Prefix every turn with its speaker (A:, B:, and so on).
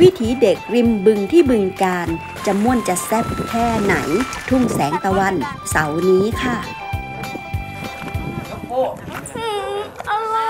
A: วิถีเด็กริมบึงที่บึงกาฬจะม่วนจะแซ่บแค่ไหนทุ่งแสงตะวันเสาร์นี้ค่ะ
B: อะไร